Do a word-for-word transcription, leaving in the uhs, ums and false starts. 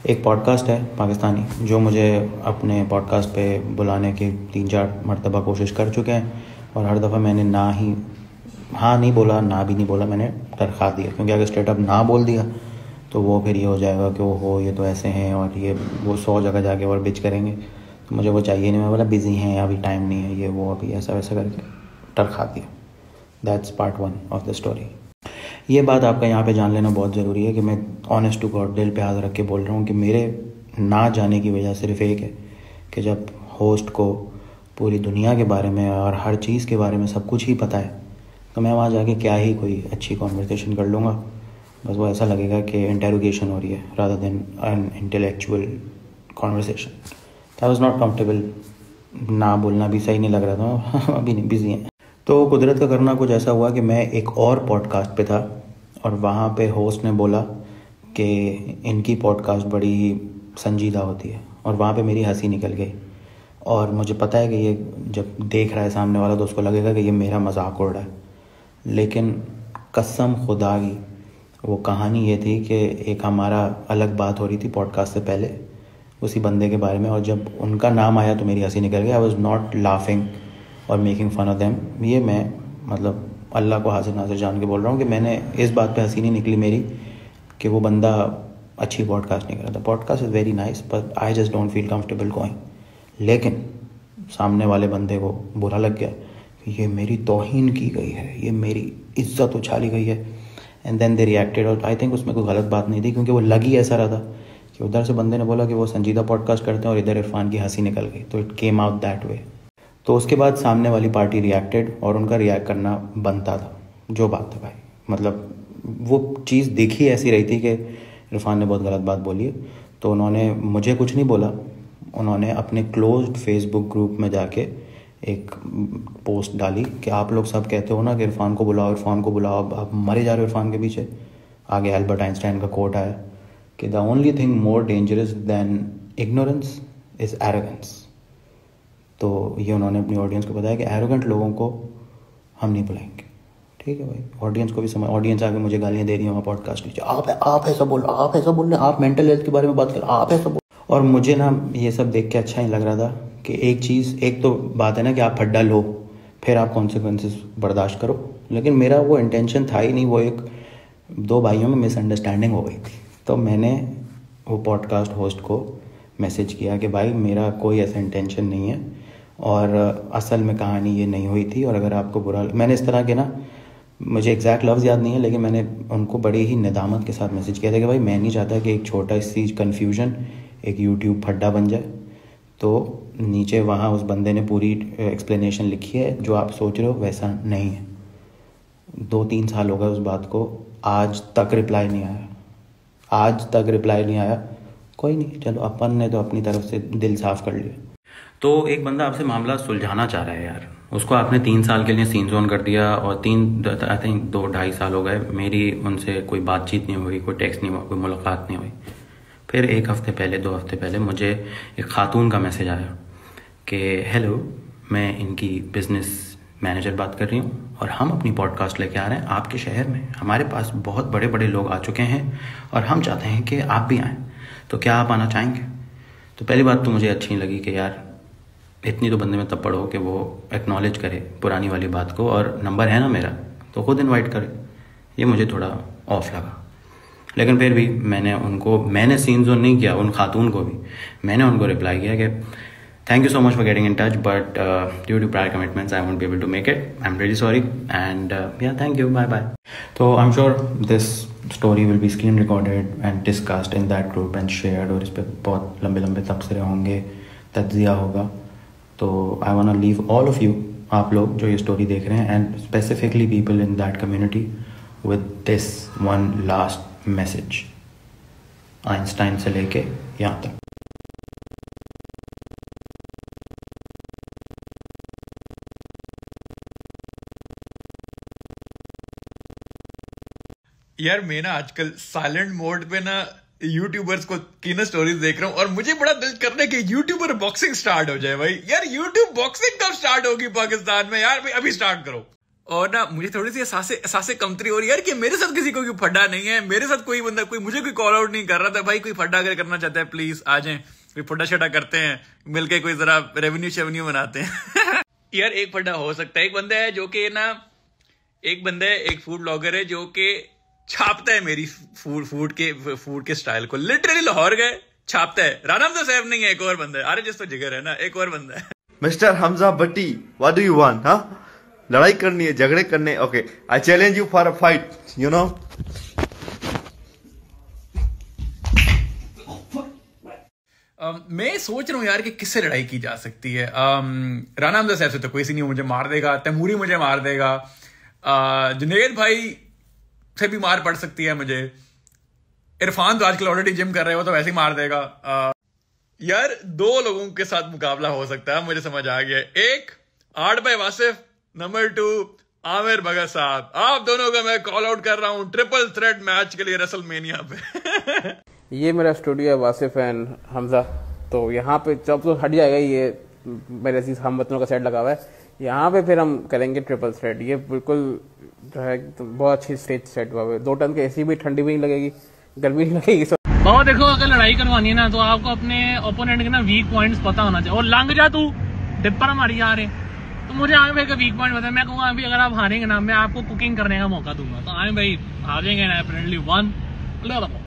एक पॉडकास्ट है पाकिस्तानी जो मुझे अपने पॉडकास्ट पे बुलाने की तीन चार मरतबा कोशिश कर चुके हैं और हर दफ़ा मैंने ना ही हाँ नहीं बोला, ना भी नहीं बोला, मैंने तरखा दिया, क्योंकि अगर स्ट्रेट अप ना बोल दिया तो वो फिर ये हो जाएगा कि वो हो ये तो ऐसे हैं और ये वो सौ जगह जाके और बिच करेंगे, तो मुझे वो चाहिए नहीं। मैं बोला बिज़ी हैं, अभी टाइम नहीं है, ये वो अभी ऐसा वैसा करके तरखा दिया। That's part one of the story. ये बात आपका यहाँ पे जान लेना बहुत ज़रूरी है कि मैं ऑनेस्ट टू गॉड दिल पे हाथ रख के बोल रहा हूँ कि मेरे ना जाने की वजह सिर्फ एक है कि जब होस्ट को पूरी दुनिया के बारे में और हर चीज़ के बारे में सब कुछ ही पता है तो मैं वहाँ जाके क्या ही कोई अच्छी कॉन्वर्सेशन कर लूँगा। बस वो ऐसा लगेगा कि इंटेरोगेशन हो रही है rather than an intellectual conversation. I was not comfortable, ना बोलना भी सही नहीं लग रहा था, अभी नहीं, बिज़ी हैं। तो कुदरत का करना कुछ ऐसा हुआ कि मैं एक और पॉडकास्ट पे था और वहाँ पे होस्ट ने बोला कि इनकी पॉडकास्ट बड़ी ही संजीदा होती है और वहाँ पे मेरी हंसी निकल गई। और मुझे पता है कि ये जब देख रहा है सामने वाला तो उसको लगेगा कि ये मेरा मजाक उड़ रहा है, लेकिन कसम खुदा की वो कहानी ये थी कि एक हमारा अलग बात हो रही थी पॉडकास्ट से पहले उसी बंदे के बारे में, और जब उनका नाम आया तो मेरी हंसी निकल गई। आई वॉज नॉट लाफिंग और मेकिंग फ़न ऑफ देम। ये मैं मतलब अल्लाह को हाजिर नाजिर जान के बोल रहा हूँ कि मैंने इस बात पे हंसी नहीं निकली मेरी कि वो बंदा अच्छी पॉडकास्ट नहीं कर रहा था। Podcast is very nice but I just don't feel comfortable going. लेकिन सामने वाले बंदे को बुरा लग गया कि ये मेरी तौहीन की गई है, ये मेरी इज्जत उछाली गई है। And then they reacted. और आई थिंक उसमें कोई गलत बात नहीं थी क्योंकि वो लग ही ऐसा रहा था कि उधर से बंदे ने बोला कि वो संजीदा पॉडकास्ट करते हैं और इधर इरफान की हंसी निकल गई, तो it came out that way. तो उसके बाद सामने वाली पार्टी रिएक्टेड और उनका रिएक्ट करना बनता था, जो बात है भाई, मतलब वो चीज़ दिखी ऐसी रही थी कि इरफान ने बहुत गलत बात बोली है। तो उन्होंने मुझे कुछ नहीं बोला, उन्होंने अपने क्लोज्ड फेसबुक ग्रुप में जाके एक पोस्ट डाली कि आप लोग सब कहते हो ना कि इरफान को बुलाओ, इरफान को बुलाओ, अब आप मरे जा रहे हो इरफान के पीछे। आगे एल्बर्ट आइंस्टाइन का कोट आया कि the only thing more dangerous than ignorance is arrogance. तो ये उन्होंने अपनी ऑडियंस को बताया कि एरोगेंट लोगों को हम नहीं बुलाएंगे। ठीक है भाई, ऑडियंस को भी समझ, ऑडियंस आगे मुझे गालियाँ दे रही हैं वहाँ पॉडकास्ट नीचे, आप आप ऐसा बोल आप ऐसा बोल रहे हैं, आप मेंटल हेल्थ के बारे में बात कर, आप ऐसा बोल। और मुझे ना ये सब देख के अच्छा ही लग रहा था कि एक चीज़, एक तो बात है ना कि आप फड्डा लो फिर आप कॉन्सिक्वेंसेस बर्दाश्त करो, लेकिन मेरा वो इंटेंशन था ही नहीं। वो एक दो भाइयों में मिसअंडरस्टैंडिंग हो गई थी। तो मैंने वो पॉडकास्ट होस्ट को मैसेज किया कि भाई मेरा कोई ऐसा इंटेंशन नहीं है और असल में कहानी ये नहीं हुई थी, और अगर आपको बुरा, मैंने इस तरह के ना, मुझे एग्जैक्ट लफ्ज़ याद नहीं है लेकिन मैंने उनको बड़े ही निदामत के साथ मैसेज किया था कि भाई मैं नहीं चाहता कि एक छोटा सी कन्फ्यूजन एक यूट्यूब फड्डा बन जाए। तो नीचे वहाँ उस बंदे ने पूरी एक्सप्लेनेशन लिखी है, जो आप सोच रहे हो वैसा नहीं है। दो तीन साल हो गए उस बात को, आज तक रिप्लाई नहीं आया, आज तक रिप्लाई नहीं आया। कोई नहीं, चलो अपन ने तो अपनी तरफ से दिल साफ़ कर लिया। तो एक बंदा आपसे मामला सुलझाना चाह रहा है यार, उसको आपने तीन साल के लिए सीन जोन कर दिया और तीन आई थिंक दो ढाई साल हो गए, मेरी उनसे कोई बातचीत नहीं हुई, कोई टेक्स्ट नहीं हुआ, कोई मुलाकात नहीं हुई। फिर एक हफ़्ते पहले दो हफ्ते पहले मुझे एक ख़ातून का मैसेज आया कि हेलो, मैं इनकी बिज़नेस मैनेजर बात कर रही हूँ और हम अपनी पॉडकास्ट लेके आ रहे हैं आपके शहर में। हमारे पास बहुत बड़े बड़े लोग आ चुके हैं और हम चाहते हैं कि आप भी आएँ, तो क्या आप आना चाहेंगे? तो पहली बात तो मुझे अच्छी नहीं लगी कि यार इतनी तो बंदे में तपड़ हो कि वो एक्नॉलेज करे पुरानी वाली बात को, और नंबर है ना मेरा तो खुद इनवाइट करे। ये मुझे थोड़ा ऑफ लगा, लेकिन फिर भी मैंने उनको, मैंने सीन जोन नहीं किया, उन खातून को भी मैंने उनको रिप्लाई किया कि thank you so much for getting in touch but due to prior commitments I won't be able to make it, I am really sorry and yeah thank you, bye bye. तो I am sure this story will be screen recorded and discussed in that group and shared, और इस पर बहुत लंबे लंबे तबसरे होंगे, तज्जिया होगा। तो I want to leave all of you, आप लोग जो ये स्टोरी देख रहे हैं and specifically people in that community, with this one last message, Einstein से लेके यहाँ तक। यार मैं ना आजकल साइलेंट मोड पे ना यूट्यूबर्स को की ना स्टोरीज देख रहा हूँ और मुझे बड़ा दिल कर रहा है कि यूट्यूबर बॉक्सिंग स्टार्ट हो जाए भाई। यार यूट्यूब बॉक्सिंग कब स्टार्ट होगी पाकिस्तान में? यार भाई अभी स्टार्ट करो। और ना मुझे थोड़ी सी सांसें सांसें कमतरी हो रही है यार कि मेरे साथ किसी को कोई फड्डा नहीं है, मेरे साथ कोई बंदा कोई मुझे कोई कॉल आउट नहीं कर रहा था। भाई कोई फड्डा अगर करना चाहता है प्लीज आ जाए, कोई फड्डा शड्डा करते हैं मिलके, कोई जरा रेवेन्यू शेवेन्यू बनाते हैं। यार एक फड्डा हो सकता है। एक बंदा है जो कि ना एक बंदा है एक फूड ब्लॉगर है जो कि छापता है मेरी फूड फूड के फूड के स्टाइल को। लिटरली लाहौर गए छापता है। राना हमजा सैफ नहीं है, एक और बंदा है। अरे जिस तो जिगर है ना, एक और बंदा है। Mister Hamza Bhatti, what do you want? हाँ, लड़ाई करनी है, झगड़े करने? Okay, I challenge you for a fight, you know. Um, मैं सोच रहा हूँ यार कि किससे लड़ाई की जा सकती है। um, राना हमजा साहब से तो कोई सी नहीं, मुझे मार देगा। तैमूरी मुझे मार देगा। uh, जुनेद भाई से भी मार पड़ सकती है मुझे। इरफान तो आजकल ऑलरेडी जिम कर रहे हो तो वैसे ही मार देगा। uh, यार दो लोगों के साथ मुकाबला हो सकता है, मुझे समझ आ गया। एक आर्ट भाई वासिफ, नंबर टू आमिर भगत साहब। आप दोनों का मैं कॉल आउट कर रहा हूँ ट्रिपल थ्रेट मैच के लिए रेसलमेनिया पे। ये मेरा स्टूडियो है वासिफ एंड हमजा। तो यहाँ पे जब तो हट जाएगा ये मेरे ऐसी हम बतनों का सेट लगा हुआ है, यहाँ पे फिर हम करेंगे ट्रिपल थ्रेट। ये बिल्कुल जो है तो बहुत अच्छी स्टेज सेट हुआ है। दो टन के एसी भी, ठंडी भी नहीं लगेगी, गर्मी नहीं लगेगी। बहुत देखो, अगर लड़ाई करवानी है ना तो आपको अपने ओपोनेंट के ना वीक पॉइंट्स पता होना चाहिए। और लंग जा तू डिपर हमारी आ रहे तो मुझे आगे भाई का वीक पॉइंट बताया। मैं कहूँगा अभी अगर आप हारेंगे ना मैं आपको कुकिंग करने का मौका दूंगा। तो आए भाई हारेंगे ना, वन